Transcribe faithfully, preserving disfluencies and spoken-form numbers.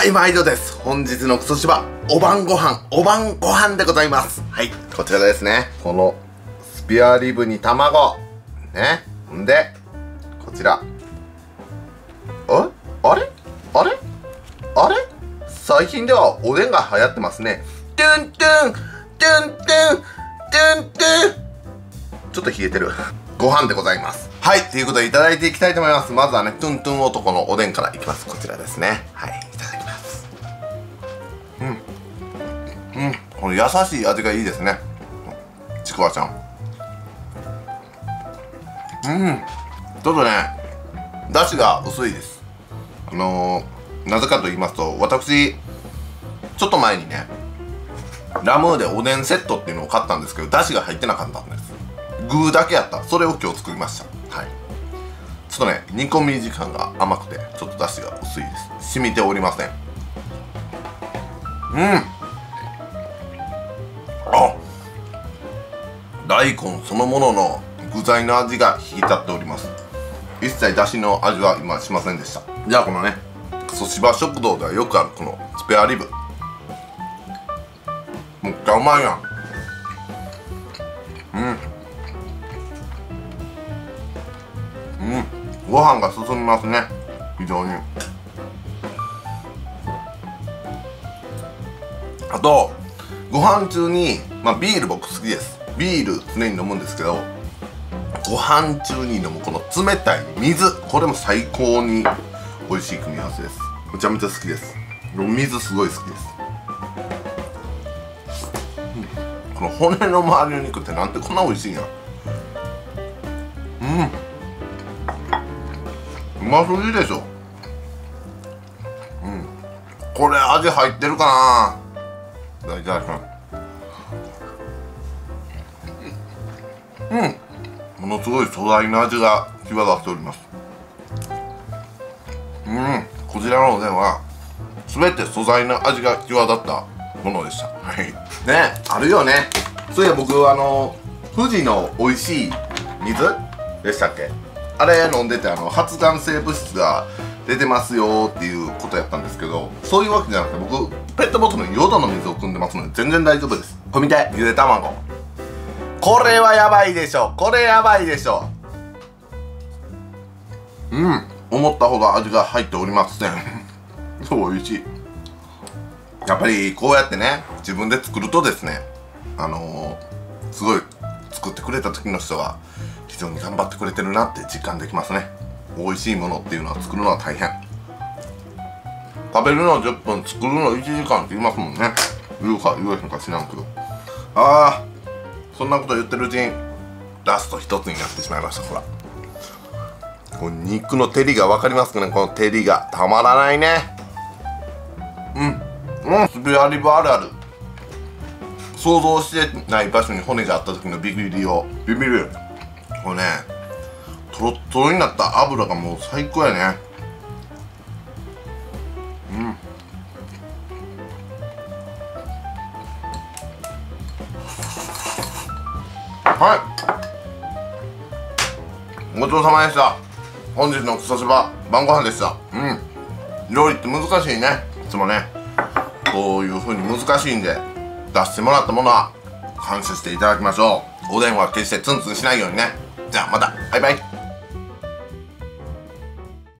はい、毎度です。本日のクソしば、お晩ご飯、お晩ご飯でございます。はい、こちらですね。この、スペアリブに卵。ね。んで、こちら。ああれあれあれ最近ではおでんが流行ってますね。トゥントゥントゥントゥントゥントゥンちょっと冷えてる。ご飯でございます。はい、ということでいただいていきたいと思います。まずはね、トゥントゥン男のおでんからいきます。こちらですね。はい、いただきます。うん。うん、この優しい味がいいですね。ちくわちゃん。うん。ちょっとね、だしが薄いです。あのー、なぜかと言いますと、私、ちょっと前にね、ラムーでおでんセットっていうのを買ったんですけど、だしが入ってなかったんです。具だけやった。それを今日作りました。はい。ちょっとね、煮込み時間が甘くて、ちょっとだしが薄いです。染みておりません。うん。あ、大根そのものの具材の味が引き立っております。一切だしの味は今しませんでした。じゃあこのね、クソしば食堂ではよくあるこのスペアリブ、めっちゃうまいやん。うんうん、ご飯が進みますね、非常に。あとご飯中に、まあ、ビール僕好きです。ビール常に飲むんですけど、ご飯中に飲むこの冷たい水、これも最高に美味しい組み合わせです。めちゃめちゃ好きです。水すごい好きです。この骨の周りの肉ってなんてこんな美味しいんや。うん、うますぎでしょ。うん、これ味入ってるかな。いただきます。うん、ものすごい素材の味が際立っております。うん、こちらのおでんは全て素材の味が際立ったものでした。はい。ね、あるよね。そういや僕あの富士の美味しい水でしたっけ、あれ飲んでて、あの発がん性物質が出てますよっていうことやったんですけど、そういうわけじゃなくて、僕ペットボトルに淀の水を汲んでますので全然大丈夫です。これ見て、ゆで卵、これはやばいでしょ。これやばいでしょ。うん、思ったほど味が入っておりません。そう、美味しい。やっぱりこうやってね、自分で作るとですね、あのー、すごい作ってくれた時の人が非常に頑張ってくれてるなって実感できますね。美味しいものっていうのは作るのは大変。食べるのはじゅっぷん、作るのいちじかんって言いますもんね。言うか言えへんか知らんけど。ああ、そんなこと言ってるうちにラスト一つになってしまいました。ほら、この肉の照りが分かりますかね。この照りがたまらないね。うんうん、スペアリブあるある。想像してない場所に骨があった時のビビりをビビる。これね、トロットロになった油がもう最高やね。うん、はい、ごちそうさまでした。本日のクソしば晩ご飯でした。うん、料理って難しいね。いつもね、こういう風に難しいんで、出してもらったものは感謝していただきましょう。おでんは決してツンツンしないようにね。じゃあまた、バイバイ。